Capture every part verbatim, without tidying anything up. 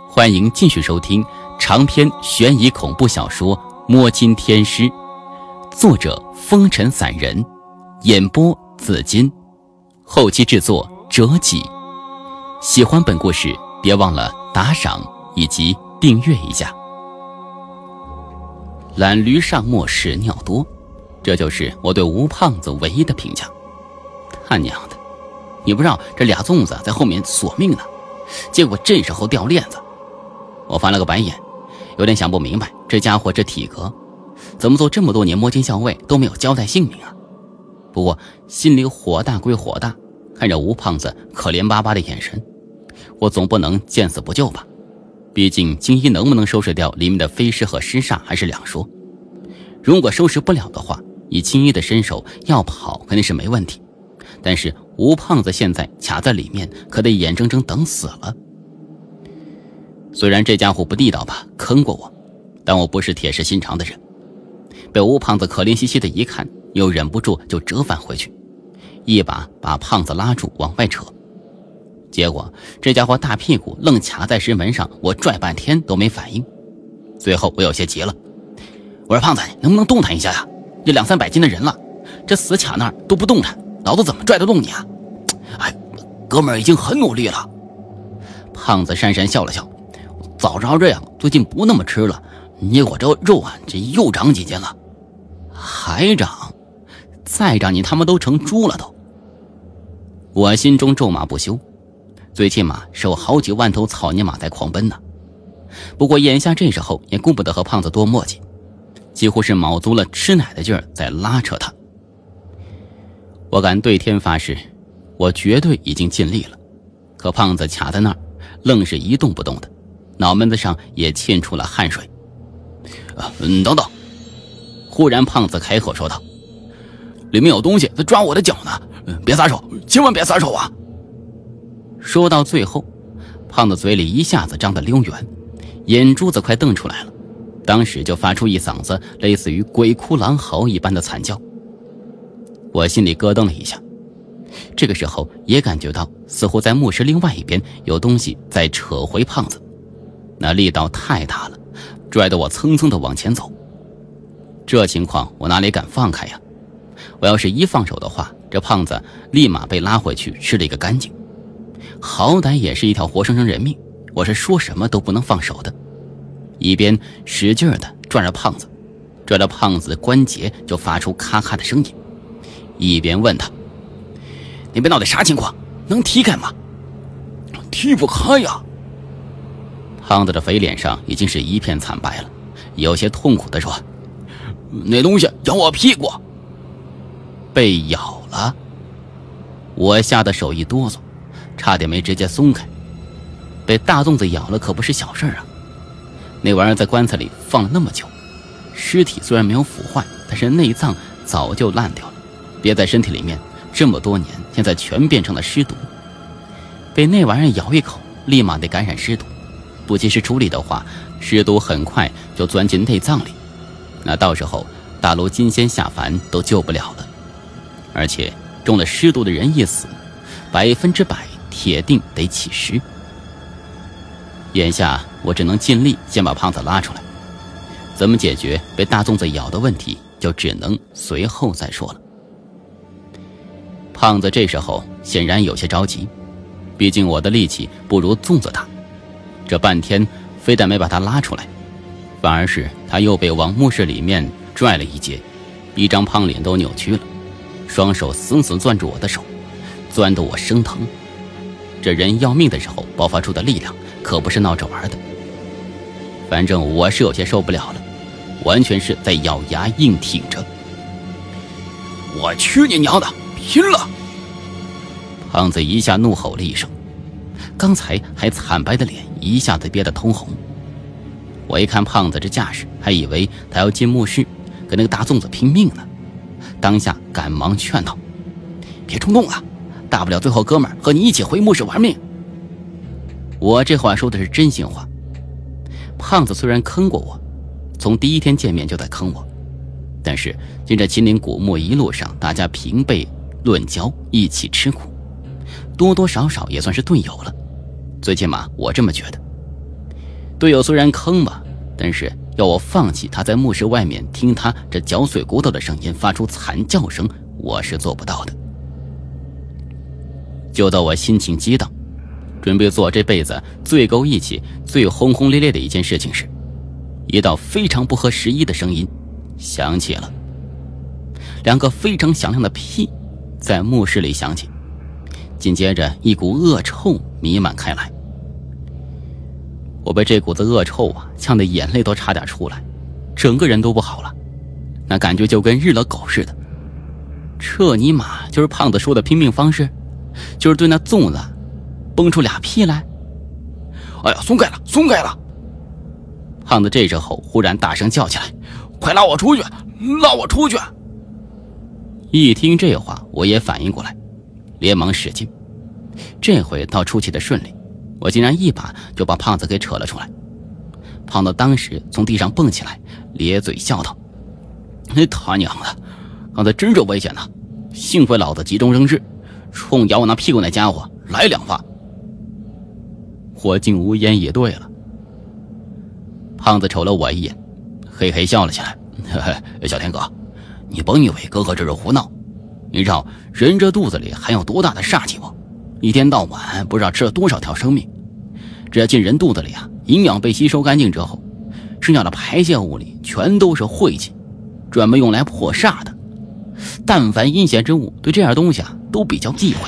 欢迎继续收听长篇悬疑恐怖小说《摸金天师》，作者风尘散人，演播紫金，后期制作折戟。喜欢本故事别忘了打赏以及订阅一下。懒驴上磨屎尿多，这就是我对吴胖子唯一的评价。他娘的，你不知道这俩粽子在后面索命呢，结果这时候掉链子。我翻了个白眼，有点想不明白，这家伙这体格怎么做这么多年摸金校尉都没有交代姓名啊。不过心里火大归火大，看着吴胖子可怜巴巴的眼神，我总不能见死不救吧。毕竟金一能不能收拾掉里面的飞尸和尸煞还是两说。如果收拾不了的话，以金一的身手要跑肯定是没问题，但是吴胖子现在卡在里面，可得眼睁睁等死了。虽然这家伙不地道吧，坑过我，但我不是铁石心肠的人。被吴胖子可怜兮兮的一看，又忍不住就折返回去，一把把胖子拉住往外扯。结果这家伙大屁股愣卡在石门上，我拽半天都没反应。最后我有些急了，我说胖子，能不能动弹一下呀？这两三百斤的人了，这死卡那儿都不动弹，老子怎么拽得动你啊？哎，哥们儿已经很努力了。胖子讪讪笑了笑，早知道这样，最近不那么吃了，你我这肉啊，这又长几斤了。还长？再长你他妈都成猪了都。我心中咒骂不休，最起码是有好几万头草泥马在狂奔呢。不过眼下这时候也顾不得和胖子多磨叽，几乎是卯足了吃奶的劲儿在拉扯他。我敢对天发誓，我绝对已经尽力了，可胖子卡在那儿，愣是一动不动的，脑门子上也沁出了汗水。啊，嗯，等等！忽然胖子开口说道：“里面有东西在抓我的脚呢，别撒手，千万别撒手啊！”说到最后，胖子嘴里一下子张得溜圆，眼珠子快瞪出来了，当时就发出一嗓子类似于鬼哭狼嚎一般的惨叫。我心里咯噔了一下，这个时候也感觉到似乎在墓室另外一边有东西在扯回胖子，那力道太大了，拽得我蹭蹭的往前走。这情况我哪里敢放开呀？我要是一放手的话，这胖子立马被拉回去吃了一个干净。好歹也是一条活生生人命，我是说什么都不能放手的。一边使劲的拽着胖子，拽着胖子的关节就发出咔咔的声音，一边问他：“你边到底啥情况？能踢开吗？”“踢不开呀！”胖子的肥脸上已经是一片惨白了，有些痛苦地说：“那东西咬我屁股。”被咬了。我吓得手一哆嗦，差点没直接松开。被大粽子咬了可不是小事啊！那玩意儿在棺材里放了那么久，尸体虽然没有腐坏，但是内脏早就烂掉了，憋在身体里面这么多年，现在全变成了尸毒。被那玩意儿咬一口，立马得感染尸毒，不及时处理的话，尸毒很快就钻进内脏里，那到时候大罗金仙下凡都救不了了。而且中了尸毒的人一死，百分之百铁定得起尸。眼下我只能尽力先把胖子拉出来，怎么解决被大粽子咬的问题，就只能随后再说了。胖子这时候显然有些着急，毕竟我的力气不如粽子大，这半天非但没把他拉出来，反而是他又被往墓室里面拽了一截，一张胖脸都扭曲了，双手死死攥住我的手，攥得我生疼。这人要命的时候爆发出的力量可不是闹着玩的。反正我是有些受不了了，完全是在咬牙硬挺着。我去你娘的，拼了！胖子一下怒吼了一声，刚才还惨白的脸一下子憋得通红。我一看胖子这架势，还以为他要进墓室跟那个大粽子拼命呢，当下赶忙劝道：“别冲动啊，大不了最后哥们儿和你一起回墓室玩命。”我这话说的是真心话。胖子虽然坑过我，从第一天见面就在坑我，但是经这秦岭古墓一路上大家平辈论交，一起吃苦，多多少少也算是队友了，最起码我这么觉得。 队友虽然坑吧，但是要我放弃他在墓室外面听他这嚼碎骨头的声音发出惨叫声，我是做不到的。就到我心情激荡，准备做这辈子最够义气、最轰轰烈烈的一件事情时，一道非常不合时宜的声音响起了。两个非常响亮的屁在墓室里响起，紧接着一股恶臭弥漫开来。我被这股子恶臭啊呛得眼泪都差点出来，整个人都不好了，那感觉就跟日了狗似的。这尼玛就是胖子说的拼命方式，就是对那粽子蹦出俩屁来。哎呀，松开了，松开了！胖子这时候忽然大声叫起来：“快拉我出去，拉我出去！”一听这话，我也反应过来，连忙使劲。这回倒出奇的顺利，我竟然一把就把胖子给扯了出来。胖子当时从地上蹦起来，咧嘴笑道：“你他娘的，刚才真是危险呐！幸亏老子急中生智，冲咬我那屁股那家伙来两发。”我竟无言以对了。胖子瞅了我一眼，嘿嘿笑了起来：“呵呵，小天哥，你甭以为哥哥这是胡闹，你知道人这肚子里含有多大的煞气不？一天到晚不知道吃了多少条生命，这进人肚子里啊，营养被吸收干净之后，剩下的排泄物里全都是晦气，专门用来破煞的。但凡阴险之物对这样东西啊都比较忌讳。”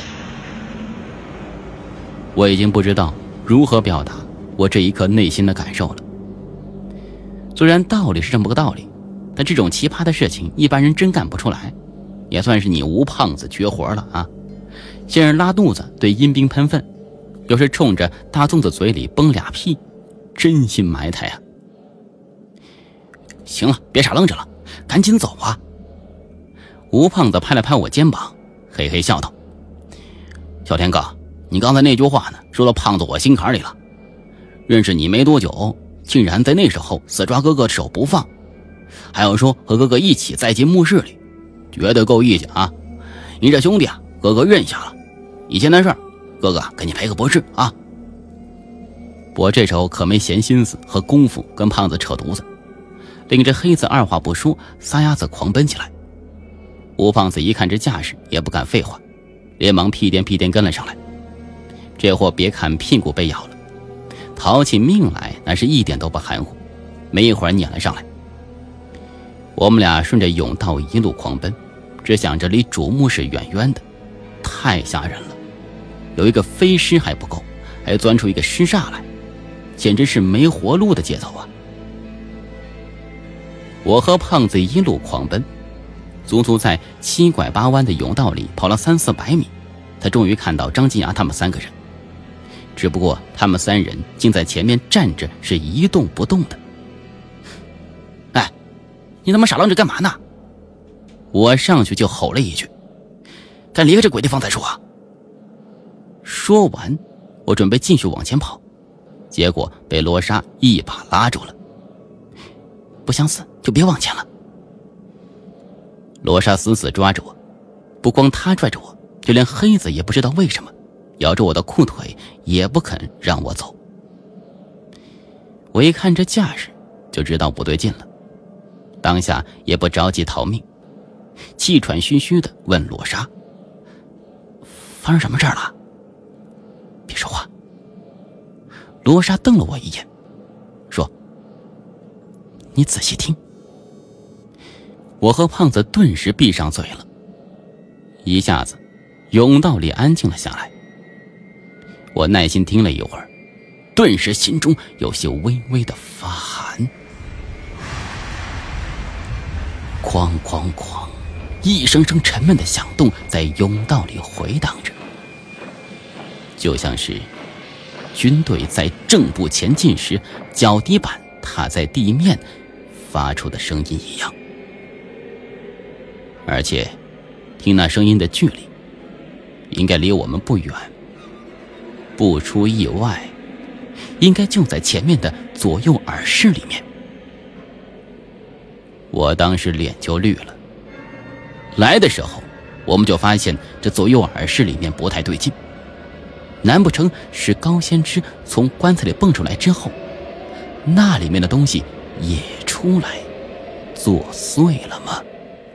我已经不知道如何表达我这一刻内心的感受了。虽然道理是这么个道理，但这种奇葩的事情一般人真干不出来，也算是你吴胖子绝活了啊！先是拉肚子对阴兵喷粪，又是冲着大粽子嘴里崩俩屁，真心埋汰啊！行了，别傻愣着了，赶紧走啊！吴胖子拍了拍我肩膀，嘿嘿笑道：“小天哥，你刚才那句话呢，说到胖子我心坎里了。认识你没多久，竟然在那时候死抓哥哥的手不放，还要说和哥哥一起栽进墓室里，绝对够义气啊！你这兄弟啊，哥哥认下了，以前的事儿，哥哥给你赔个不是啊！”我这时候可没闲心思和功夫跟胖子扯犊子，领着黑子二话不说，撒丫子狂奔起来。吴胖子一看这架势，也不敢废话，连忙屁颠屁颠跟了上来。这货别看屁股被咬了，逃起命来那是一点都不含糊，没一会儿撵了上来。我们俩顺着甬道一路狂奔，只想着离主墓室远远的，太吓人了。有一个飞尸还不够，还钻出一个尸煞来，简直是没活路的节奏啊！我和胖子一路狂奔，足足在七拐八弯的甬道里跑了三四百米，才终于看到张金牙他们三个人。只不过他们三人竟在前面站着，是一动不动的。哎，你他妈傻愣着干嘛呢？我上去就吼了一句：“赶离开这鬼地方再说啊！”说完，我准备继续往前跑，结果被罗莎一把拉住了。“不想死就别往前了。”罗莎死死抓着我，不光她拽着我，就连黑子也不知道为什么咬着我的裤腿，也不肯让我走。我一看这架势，就知道不对劲了，当下也不着急逃命，气喘吁吁地问罗莎：“发生什么事儿了？”“别说话。”罗莎瞪了我一眼，说：“你仔细听。”我和胖子顿时闭上嘴了，一下子甬道里安静了下来。我耐心听了一会儿，顿时心中有些微微的发寒。哐哐哐，一声声沉闷的响动在甬道里回荡着，就像是军队在正步前进时脚底板踏在地面发出的声音一样。而且听那声音的距离应该离我们不远，不出意外应该就在前面的左右耳室里面。我当时脸就绿了。来的时候我们就发现这左右耳室里面不太对劲，难不成是高先知从棺材里蹦出来之后那里面的东西也出来作祟了吗？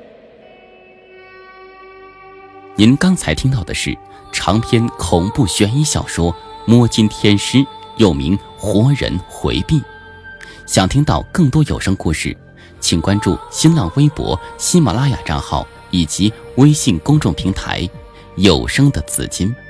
您刚才听到的是长篇恐怖悬疑小说《摸金天师》，又名《活人回避》。想听到更多有声故事，请关注新浪微博、喜马拉雅账号以及微信公众平台有声的紫金。